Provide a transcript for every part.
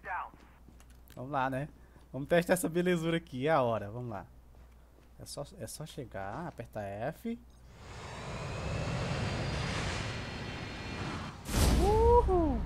Vamos lá, né? Vamos testar essa belezura aqui. É a hora, vamos lá. É só chegar, apertar F. Uhul!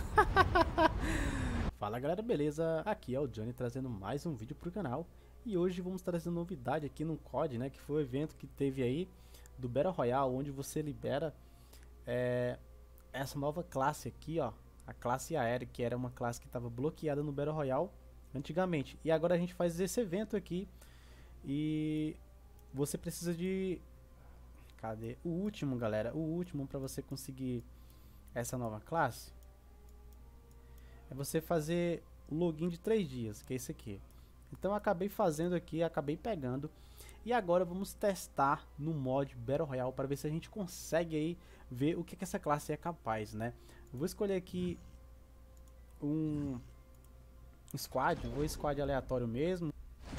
Fala galera, beleza? Aqui é o Johnny trazendo mais um vídeo pro canal. E hoje vamos trazer novidade aqui no COD, né? Que foi o evento que teve aí do Battle Royale, onde você libera essa nova classe aqui, ó. A classe aérea, que era uma classe que estava bloqueada no Battle Royale antigamente. E agora a gente faz esse evento aqui. E você precisa de... Cadê? O último, galera. O último para você conseguir essa nova classe é você fazer o login de 3 dias, que é esse aqui. Então eu acabei fazendo aqui, acabei pegando. E agora vamos testar no mod Battle Royale para ver se a gente consegue aí ver o que essa classe é capaz, né? Eu vou escolher aqui um squad, ou squad aleatório mesmo.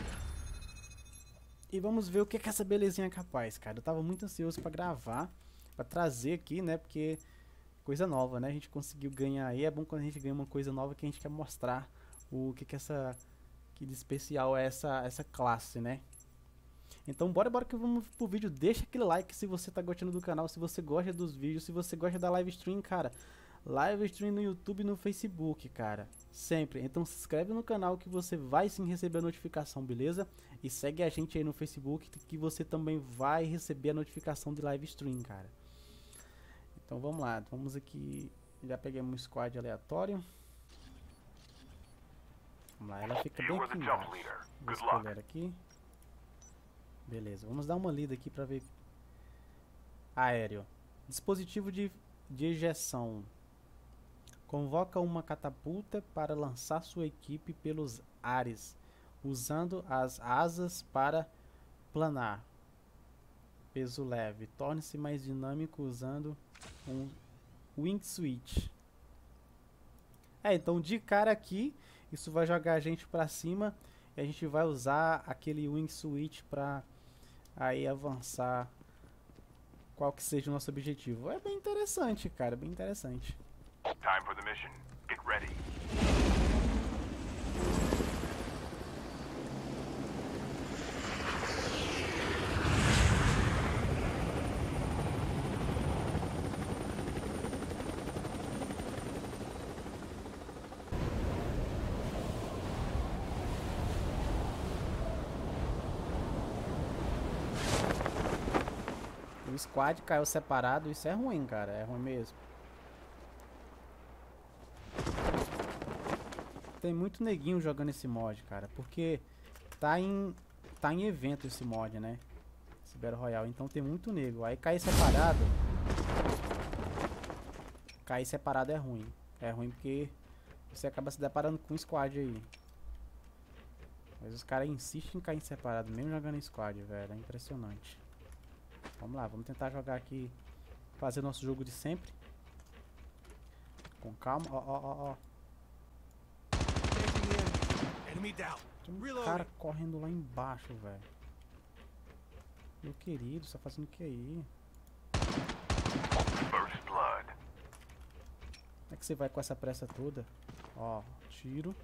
E vamos ver o que essa belezinha é capaz, cara. Eu tava muito ansioso para gravar, para trazer aqui, né? Porque coisa nova, né? A gente conseguiu ganhar aí. É bom quando a gente ganha uma coisa nova que a gente quer mostrar o que de especial é essa classe, né? Então bora que vamos pro vídeo. Deixa aquele like se você tá gostando do canal, se você gosta dos vídeos, se você gosta da live stream, cara. Live stream no YouTube e no Facebook, cara. Sempre. Então se inscreve no canal que você vai sim receber a notificação, beleza? E segue a gente aí no Facebook que você também vai receber a notificação de live stream, cara. Então vamos lá. Vamos aqui. Já peguei um squad aleatório. Vamos lá. Ela fica bem aqui embaixo. Vou escolher aqui. Beleza. Vamos dar uma lida aqui pra ver. Aéreo. Dispositivo de ejeção. Convoca uma catapulta para lançar sua equipe pelos ares, usando as asas para planar. Peso leve. Torne-se mais dinâmico usando um wing switch. Então de cara aqui, isso vai jogar a gente para cima e a gente vai usar aquele wing switch para aí avançar qual que seja o nosso objetivo. É bem interessante, cara, bem interessante. Time for the mission. Get ready. O squad caiu separado, isso é ruim, cara, é ruim mesmo. Tem muito neguinho jogando esse mod, cara, porque tá em evento esse mod, né? Esse Battle Royale, então tem muito nego. Aí cair separado é ruim. É ruim porque você acaba se deparando com um squad aí. Mas os caras insistem em cair separado, mesmo jogando em squad, velho. É impressionante. Vamos lá, vamos tentar jogar aqui, fazer nosso jogo de sempre. Com calma, ó. Tem um cara correndo lá embaixo, velho. Meu querido, você tá fazendo o que aí? First blood. Como é que você vai com essa pressa toda? Ó, tiro.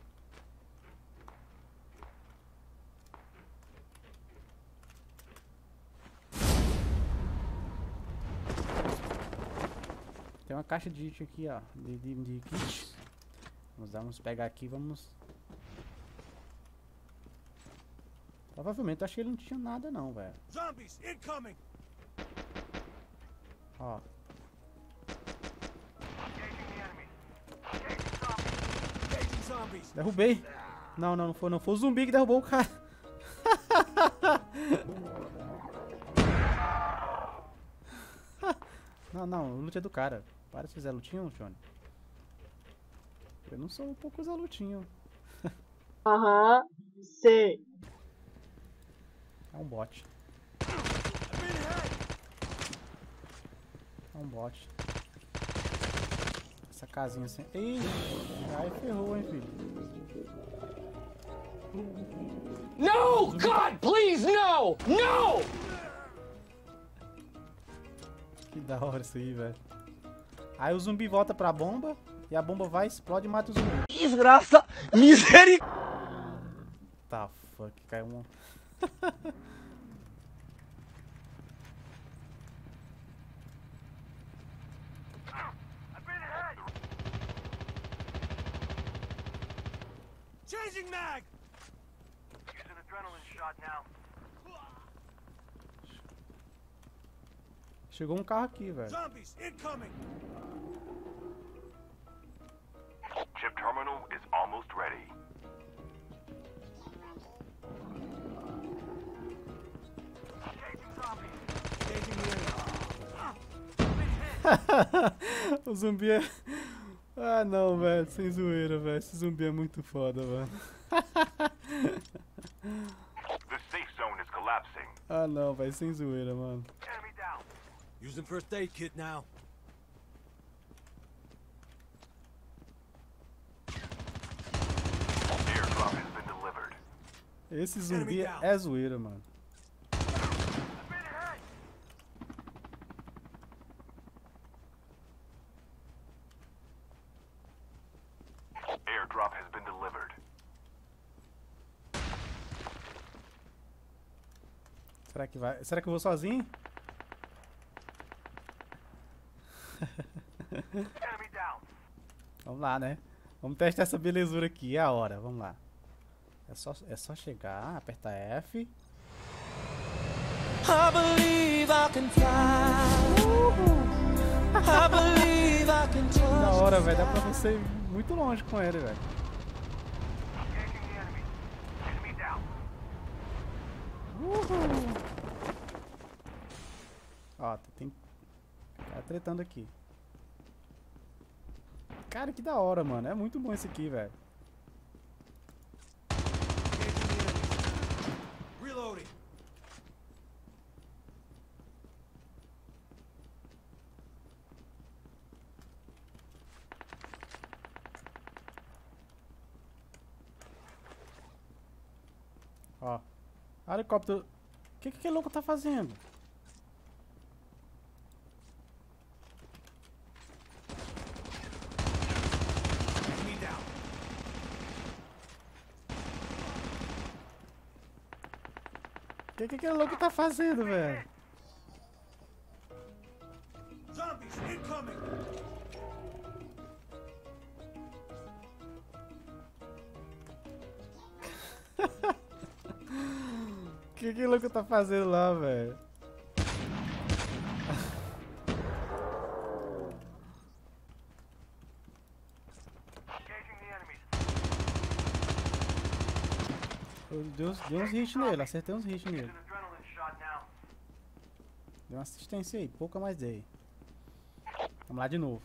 Tem uma caixa de kit aqui, ó, de kit. Vamos pegar aqui, vamos... Provavelmente, eu acho que ele não tinha nada não, velho. Zombies incoming. Ó. Derrubei. Não foi o zumbi que derrubou o cara. Não, o loot é do cara. Para de fazer lutinho, Johnny. Eu não sou um pouco usar lutinho. Aham, sei. É um bot. É um bot. Essa casinha assim. Ih, aí ferrou, hein, filho. No! God, please, no! No! Que da hora isso aí, velho. Aí o zumbi volta pra bomba e E a bomba vai, explode e mata o zumbi. Desgraça! Misericórdia! Tá, fuck, caiu um. Changing mag! Using adrenaline shot now. Chegou um carro aqui, velho. Zombies incoming! Chip terminal is almost ready. O zumbi é... Ah, não, velho. Sem zoeira, velho. Esse zumbi é muito foda, velho. The safe zone is collapsing. Ah, não, velho. Sem zoeira, mano. Enemy down. Using first aid kit now. Airdrop has been delivered. Esse zumbi é zoeira, mano. Airdrop has been delivered. Será que vai? Será que eu vou sozinho? Enemy down. Vamos lá, né? Vamos testar essa belezura aqui. É a hora. Vamos lá. É só chegar, apertar F. I believe I can fly. I believe I can Da touch. hora, velho. Dá pra você ir muito longe com ele, velho. Engaging the enemy. Enemy down. Ó, tem cara tretando aqui. Cara, que da hora, mano. É muito bom esse aqui, velho. Reloading. Ó. Helicóptero. O que aquele louco tá fazendo? Enemy down. O que aquele louco tá fazendo, velho? Zombies incoming. O que aquele louco tá fazendo lá, velho? Engaging the enemies. Deu uns hits nele, acertei uns hits nele. Using adrenaline shot now. Deu uma assistência aí, pouca mais dei. Vamos lá de novo.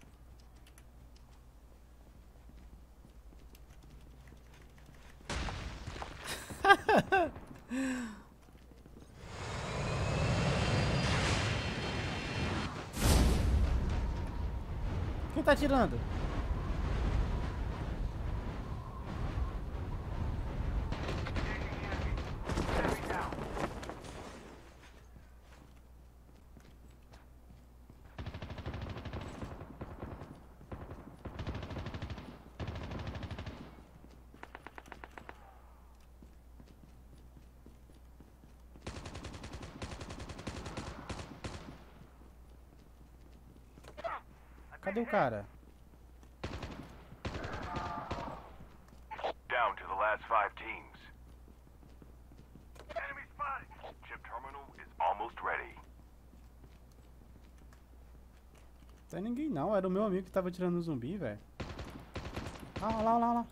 Quem tá atirando? Enemy down. Cadê o cara? Down to the last 5 teams. Enemy spotted. Chip terminal is almost ready. Não tem ninguém não, era o meu amigo que tava tirando o zumbi, velho. Ah, olha lá, olha lá, olha lá.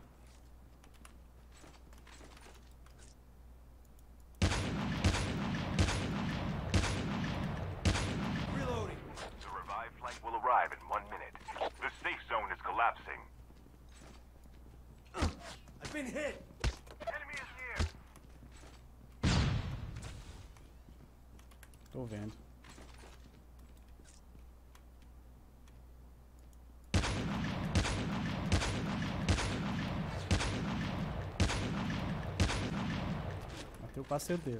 Reloading. The revived flight will arrive in 1 minute. The safe zone is collapsing. I've been hit. Enemy is near. Tô vendo. Matei o parceiro dele.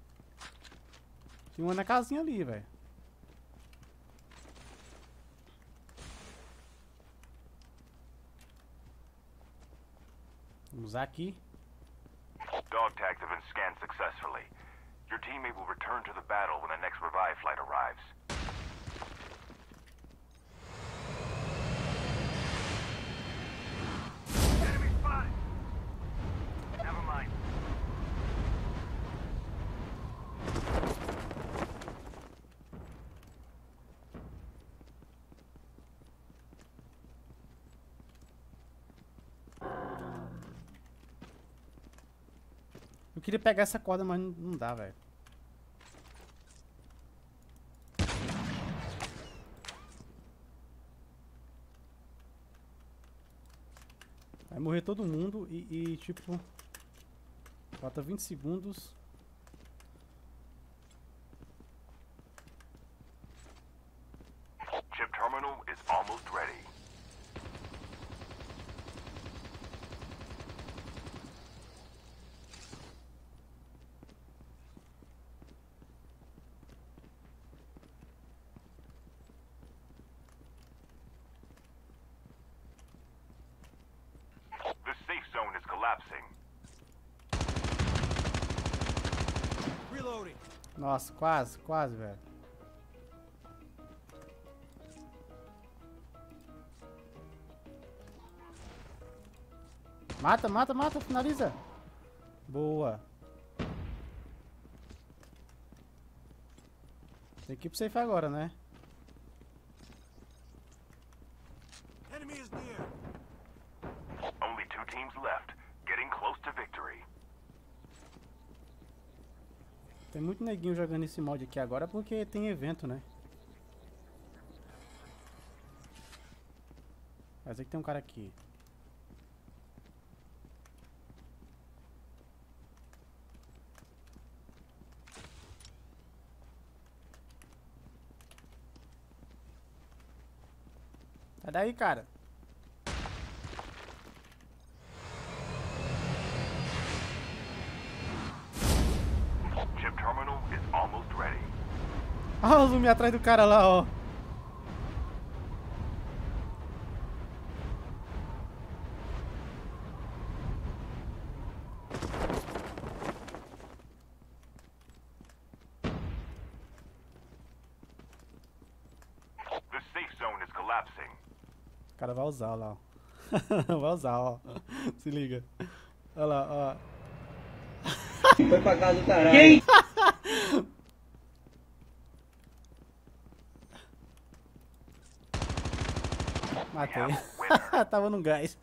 Tinha uma na casinha ali, velho. Vamos usar aqui. Dog tags have been scanned successfully. Your teammate will return to the battle when the next revive flight arrives. Enemy spotted! Never mind. Eu queria pegar essa corda, mas não dá, velho. Vai morrer todo mundo e tipo... Falta 20 segundos. Chip terminal is almost ready. The safe zone is collapsing. Reloading. Nossa, quase, quase, velho. Mata, mata, mata, finaliza. Boa. Tem que ir pro safe agora, né? Enemy is near. Only 2 teams left, getting close to victory. Tem muito neguinho jogando esse mod aqui agora porque tem evento, né? Mas é que tem um cara aqui. Sai daí, cara. Chip terminal is almost ready. Ah, o zoom atrás do cara lá, ó. The safe zone is collapsing. O cara vai usar lá, ó. Vai usar, ó. Se liga. Olha lá, ó. Foi pra casa do caralho. Matei. Tava no gás.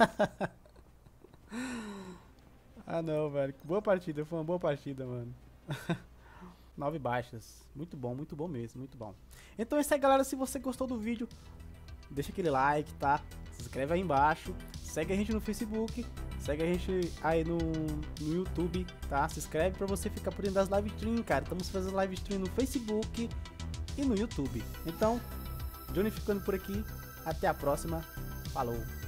Ah não, velho. Boa partida, foi uma boa partida, mano. 9 baixas. Muito bom mesmo, muito bom. Então é isso aí, galera. Se você gostou do vídeo, deixa aquele like, tá? Se inscreve aí embaixo. Segue a gente no Facebook. Segue a gente aí no YouTube, tá? Se inscreve pra você ficar por dentro das live stream, cara. Estamos fazendo live stream no Facebook e no YouTube. Então, Johnny ficando por aqui. Até a próxima. Falou.